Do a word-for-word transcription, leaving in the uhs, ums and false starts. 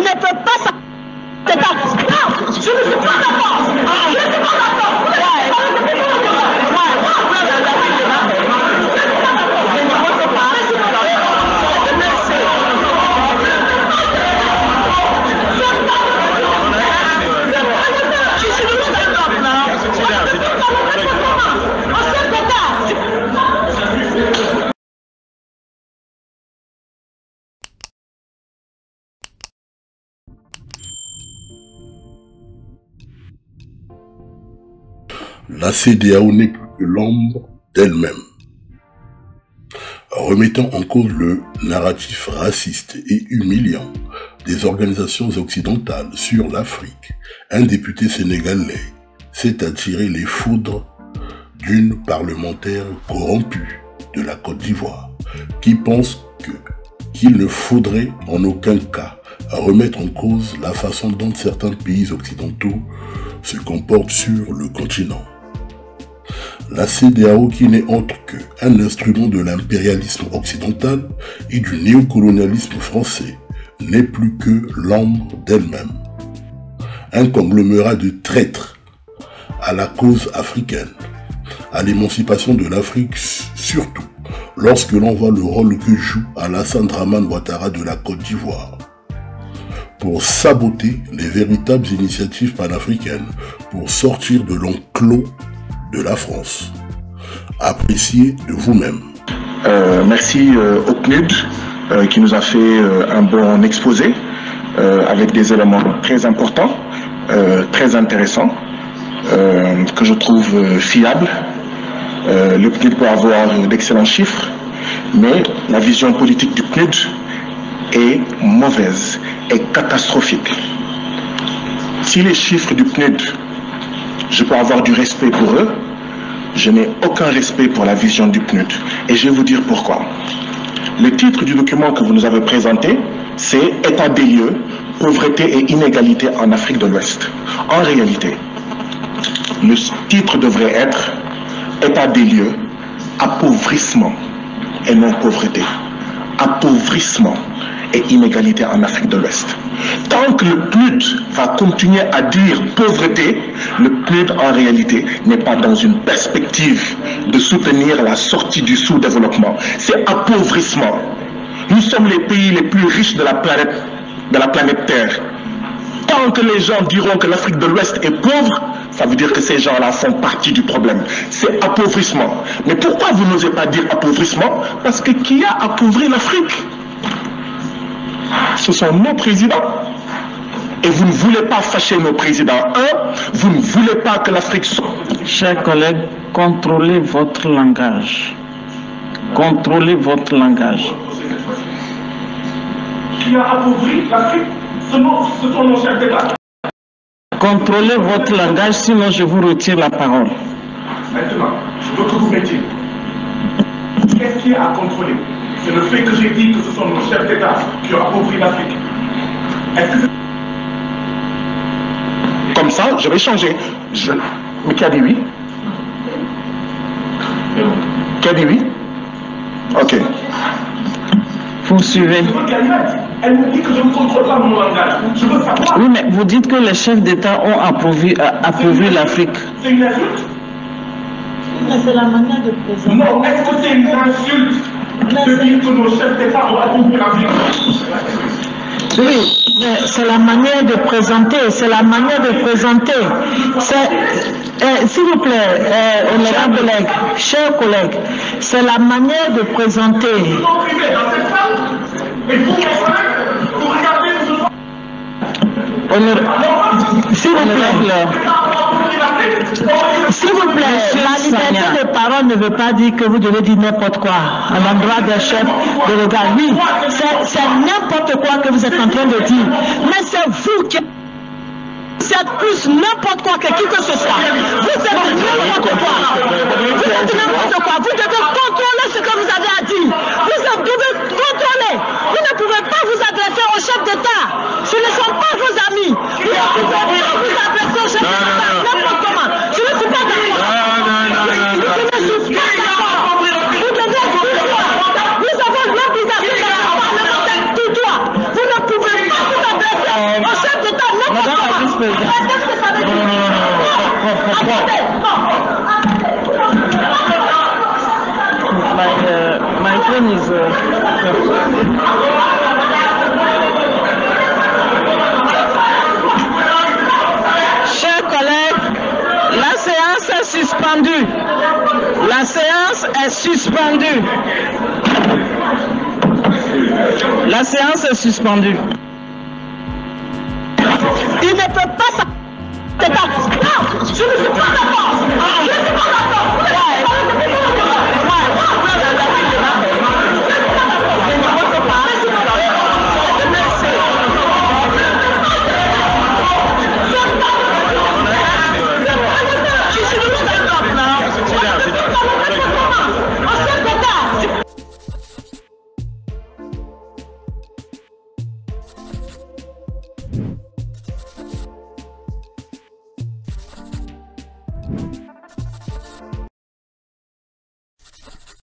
ne peux pas ça. C'est pas. Non, je ne suis pas d'accord. Je ne suis pas d'accord. La C D A O n'est plus que l'ombre d'elle-même, remettant en cause le narratif raciste et humiliant des organisations occidentales sur l'Afrique. Un député sénégalais s'est attiré les foudres d'une parlementaire corrompue de la Côte d'Ivoire qui pense que qu'il ne faudrait en aucun cas remettre en cause la façon dont certains pays occidentaux se comportent sur le continent. La C D A O, qui n'est autre qu'un instrument de l'impérialisme occidental et du néocolonialisme français, n'est plus que l'ombre d'elle-même. Un conglomérat de traîtres à la cause africaine, à l'émancipation de l'Afrique surtout, lorsque l'on voit le rôle que joue Alassane Dramane Ouattara de la Côte d'Ivoire, pour saboter les véritables initiatives panafricaines, pour sortir de l'enclos de la France. Appréciez de vous-même. Euh, merci euh, au C N U D euh, qui nous a fait euh, un bon exposé euh, avec des éléments très importants, euh, très intéressants, euh, que je trouve euh, fiables. Euh, le C N U D peut avoir d'excellents chiffres, mais la vision politique du C N U D est mauvaise, est catastrophique. Si les chiffres du C N U D, je peux avoir du respect pour eux, je n'ai aucun respect pour la vision du C N U D. Et je vais vous dire pourquoi. Le titre du document que vous nous avez présenté, c'est « État des lieux, pauvreté et inégalité en Afrique de l'Ouest ». En réalité, le titre devrait être « État des lieux, appauvrissement et non pauvreté ». Appauvrissement et inégalité en Afrique de l'Ouest. Tant que le C N U D va continuer à dire pauvreté, le C N U D en réalité n'est pas dans une perspective de soutenir la sortie du sous-développement. C'est appauvrissement. Nous sommes les pays les plus riches de la planète, de la planète Terre. Tant que les gens diront que l'Afrique de l'Ouest est pauvre, ça veut dire que ces gens-là font partie du problème. C'est appauvrissement. Mais pourquoi vous n'osez pas dire appauvrissement? Parce que qui a appauvri l'Afrique? Ce sont nos présidents. Et vous ne voulez pas fâcher nos présidents. Un, vous ne voulez pas que l'Afrique soit... Chers collègues, contrôlez votre langage. Contrôlez votre langage. Qui a appauvri l'Afrique? Ce sont nos chefs d'État. Contrôlez votre langage, sinon je vous retire la parole. Maintenant, je veux que vous mettiez. Qu'est-ce qui est à contrôler? C'est le fait que j'ai dit que ce sont nos chefs d'État qui ont appauvri l'Afrique. Est-ce que comme ça, je vais changer. Je... Mais qui a dit oui? Qui a dit oui? Ok. Vous suivez. Elle me dit que je ne contrôle pas mon langage. Je veux savoir. Oui, mais vous dites que les chefs d'État ont appauvri, appauvri l'Afrique. C'est une insulte? Mais c'est la manière de présenter. Non, est-ce que c'est une insulte de dire que nos chefs d'État ont appauvri l'Afrique? Oui, mais c'est la manière de présenter, c'est la manière de présenter. Euh, S'il vous plaît, euh, honorable collègue, chers collègues, c'est la manière de présenter. S'il vous plaît, s'il vous plaît, la liberté de parole ne veut pas dire que vous devez dire n'importe quoi à l'endroit des chefs de regard. Oui, c'est n'importe quoi que vous êtes en train de dire. Mais c'est vous qui... C'est plus n'importe quoi que qui que ce soit. Vous êtes n'importe quoi. Vous êtes n'importe quoi. Vous devez contrôler ce que vous avez à dire. Vous devez contrôler. Vous ne pouvez pas vous adresser au chef d'État. Ce ne sont pas vos amis. Vous ne pouvez pas vous adresser au chef d'État n'importe comment. Je ne suis pas d'accord. Je ne suis pas d'accord. Vous devez tutoyer. Nous avons l'obligation de parlementaire tutoie. Vous ne pouvez pas vous adresser s'organise. Chers collègues, la séance est suspendue. La séance est suspendue. La séance est suspendue. Il ne peut pas... C'est pas... Non, je ne suis pas d'accord. Je ne suis pas